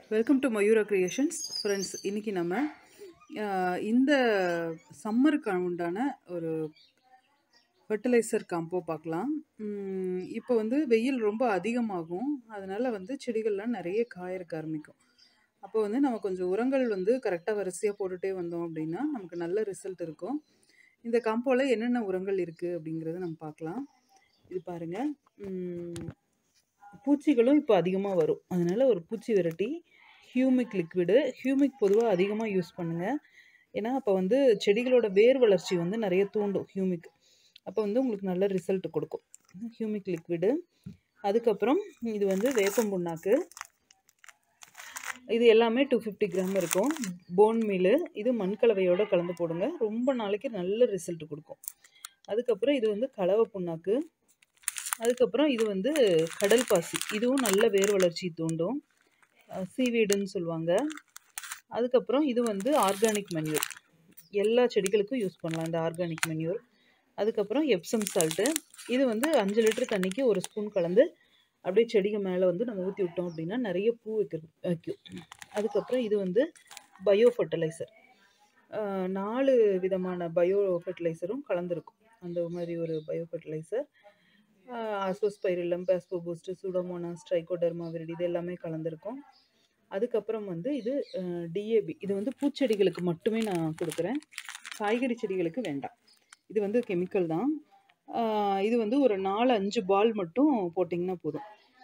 Welcome to Mayura creations friends. இன்றைக்கி நம்ம இந்த சம்மருக்கு உண்டான ஒரு ஃபர்டிலைசர் காம்போ பார்க்கலாம். இப்போ வந்து வெயில் ரொம்ப அதிகமாகும், அதனால் வந்து செடிகள்லாம் நிறைய காயறக்க ஆரம்பிக்கும். அப்போ வந்து நம்ம கொஞ்சம் உரங்கள் வந்து கரெக்டாக வரிசையாக போட்டுகிட்டே வந்தோம் அப்படின்னா நமக்கு நல்ல ரிசல்ட் இருக்கும். இந்த காம்போவில் என்னென்ன உரங்கள் இருக்குது அப்படிங்கிறத நம்ம பார்க்கலாம். இது பாருங்கள், பூச்சிகளும் இப்போ அதிகமாக வரும், அதனால் ஒரு பூச்சி விரட்டி ஹியூமிக் லிக்விடு. ஹியூமிக் பொதுவாக அதிகமாக யூஸ் பண்ணுங்கள், ஏன்னா அப்போ வந்து செடிகளோட வேர் வளர்ச்சி வந்து நிறைய தூண்டும் ஹியூமிக். அப்போ வந்து உங்களுக்கு நல்ல ரிசல்ட் கொடுக்கும் ஹியூமிக் லிக்விடு. அதுக்கப்புறம் இது வந்து வேப்பம் புண்ணாக்கு, இது எல்லாமே 250 கிராம் இருக்கும். போன் மீல், இது மண்கலவையோடு கலந்து போடுங்க, ரொம்ப நாளைக்கு நல்ல ரிசல்ட் கொடுக்கும். அதுக்கப்புறம் இது வந்து கலவை புண்ணாக்கு. அதுக்கப்புறம் இது வந்து கடல் பாசி, இதுவும் நல்ல வேர் வளர்ச்சி தூண்டும், சீவீடுன்னு சொல்லுவாங்க. அதுக்கப்புறம் இது வந்து ஆர்கானிக் மென்யூர், எல்லா செடிகளுக்கும் யூஸ் பண்ணலாம் இந்த ஆர்கானிக் மென்யூர். அதுக்கப்புறம் எப்சம் சால்ட்டு, இது வந்து 5 லிட்டர் தண்ணிக்கு 1 ஸ்பூன் கலந்து அப்படியே செடிகள் மேலே வந்து நம்ம ஊற்றி விட்டோம் அப்படின்னா நிறைய பூ வைக்கும். அதுக்கப்புறம் இது வந்து பயோ ஃபர்டிலைசர், 4 விதமான பயோ ஃபர்டிலைசரும் கலந்துருக்கும். அந்த மாதிரி ஒரு bio fertiliser, Azospirillum, phosphoboost, Pseudomonas, Trichoderma viride, இது எல்லாமே கலந்துருக்கும். அதுக்கப்புறம் வந்து இது டிஏபி, இது வந்து பூச்செடிகளுக்கு மட்டுமே நான் கொடுக்குறேன், காய்கறி செடிகளுக்கு வேண்டாம். இது வந்து கெமிக்கல் தான். இது வந்து ஒரு 4-5 பால் மட்டும் போட்டிங்கன்னா போதும்.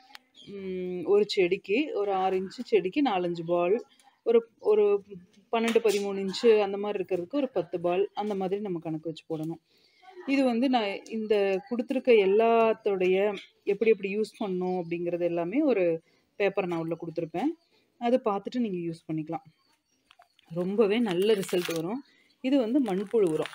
ஒரு செடிக்கு ஒரு 6 இன்ச்சு செடிக்கு 4-5 பால், ஒரு ஒரு 12-13 இன்ச்சு அந்த மாதிரி இருக்கிறதுக்கு ஒரு 10 பால், அந்த மாதிரி நம்ம கணக்கு வச்சு போடணும். இது வந்து நான் இந்த கொடுத்துருக்க எல்லாத்தோடைய எப்படி எப்படி யூஸ் பண்ணணும் அப்படிங்கிறது எல்லாமே ஒரு பேப்பர் நான் உள்ள கொடுத்துருப்பேன், அதை பார்த்துட்டு நீங்கள் யூஸ் பண்ணிக்கலாம். ரொம்பவே நல்ல ரிசல்ட் வரும். இது வந்து மண்புழு உரம்,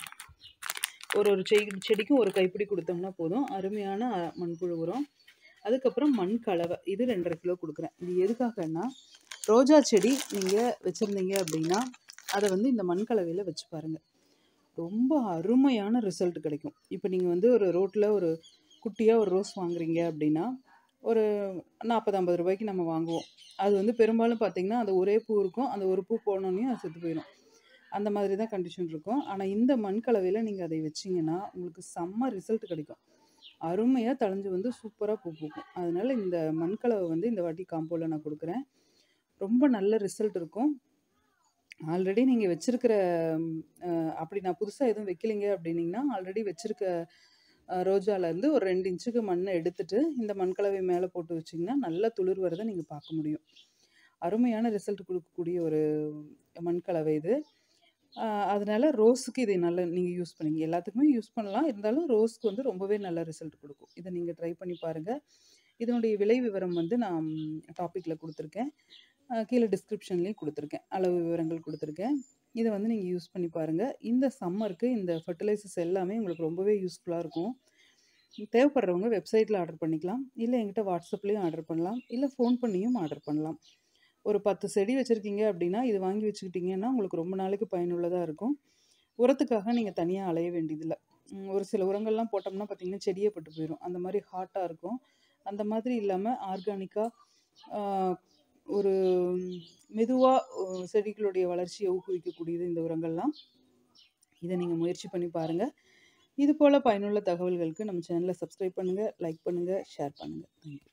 ஒரு செடிக்கும் ஒரு கைப்பிடி கொடுத்தோம்னா போதும், அருமையான மண்புழு உரம். அதுக்கப்புறம் மண் கலவை, இது 2.5 கிலோ கொடுக்குறேன். இது எதுக்காகன்னா, ரோஜா செடி நீங்கள் வச்சுருந்தீங்க அப்படின்னா அதை வந்து இந்த மண் கலவையில் வச்சு பாருங்கள், ரொம்ப அருமையான ரிசல்ட் கிடைக்கும். இப்போ நீங்கள் வந்து ஒரு ரோட்டில் ஒரு குட்டியாக ஒரு ரோஸ் வாங்குறீங்க அப்படின்னா ஒரு 40-50 ரூபாய்க்கு நம்ம வாங்குவோம். அது வந்து பெரும்பாலும் பார்த்திங்கன்னா அந்த ஒரே பூ இருக்கும், அந்த ஒரு பூ போனோன்னே அது செத்து போயிடும், அந்த மாதிரி தான் கண்டிஷன் இருக்கும். ஆனால் இந்த மண் கலவையில் நீங்கள் அதை வச்சிங்கன்னா உங்களுக்கு செம்ம ரிசல்ட் கிடைக்கும், அருமையாக தழைஞ்சு வந்து சூப்பராக பூ பூக்கும். அதனால் இந்த மண் கலவை வந்து இந்த வாட்டி காம்போவில் நான் கொடுக்குறேன், ரொம்ப நல்ல ரிசல்ட் இருக்கும். ஆல்ரெடி நீங்கள் வச்சுருக்கிற அப்படி நான் புதுசாக எதுவும் வைக்கலிங்க அப்படின்னிங்கன்னா ஆல்ரெடி வச்சுருக்க ரோஜாலேருந்து ஒரு 2 இன்ச்சுக்கு மண்ணை எடுத்துகிட்டு இந்த மண்கலவை மேலே போட்டு வச்சிங்கன்னா நல்லா துளிர் வரதை நீங்கள் பார்க்க முடியும். அருமையான ரிசல்ட் கொடுக்கக்கூடிய ஒரு மண்கலவை இது. அதனால் ரோஸுக்கு இதை நல்லா நீங்கள் யூஸ் பண்ணிங்க, எல்லாத்துக்குமே யூஸ் பண்ணலாம், இருந்தாலும் ரோஸ்க்கு வந்து ரொம்பவே நல்ல ரிசல்ட் கொடுக்கும். இதை நீங்கள் ட்ரை பண்ணி பாருங்கள். இதனுடைய விலை விவரம் வந்து நான் டாப்பிக்கில் கொடுத்துருக்கேன், கீழே டிஸ்கிரிப்ஷன்லேயும் கொடுத்துருக்கேன், அளவு விவரங்கள் கொடுத்துருக்கேன். இதை வந்து நீங்கள் யூஸ் பண்ணி பாருங்கள். இந்த சம்மருக்கு இந்த ஃபர்டிலைசர்ஸ் எல்லாமே உங்களுக்கு ரொம்பவே யூஸ்ஃபுல்லாக இருக்கும். தேவைப்படுறவங்க வெப்சைட்டில் ஆர்டர் பண்ணிக்கலாம், இல்லை என்கிட்ட வாட்ஸ்அப்லேயும் ஆர்டர் பண்ணலாம், இல்லை ஃபோன் பண்ணியும் ஆர்டர் பண்ணலாம். ஒரு 10 செடி வச்சுருக்கீங்க அப்படின்னா இது வாங்கி வச்சுக்கிட்டிங்கன்னா உங்களுக்கு ரொம்ப நாளைக்கு பயனுள்ளதாக இருக்கும். உரத்துக்காக நீங்கள் தனியாக அலைய வேண்டியதில்லை. ஒரு சில உரங்கள்லாம் போட்டோம்னா பார்த்திங்கன்னா செடியே பட்டு போயிடும், அந்த மாதிரி ஹாட்டாக இருக்கும். அந்த மாதிரி இல்லாமல் ஆர்கானிக்காக ஒரு மெதுவாக செடிகளுடைய வளர்ச்சியை ஊக்குவிக்கக்கூடியது இந்த உரங்கள்லாம். இதை நீங்கள் முயற்சி பண்ணி பாருங்கள். இது போல் பயனுள்ள தகவல்களுக்கு நம்ம சேனலை சப்ஸ்கிரைப் பண்ணுங்கள், லைக் பண்ணுங்கள், ஷேர் பண்ணுங்கள். தேங்க்யூ.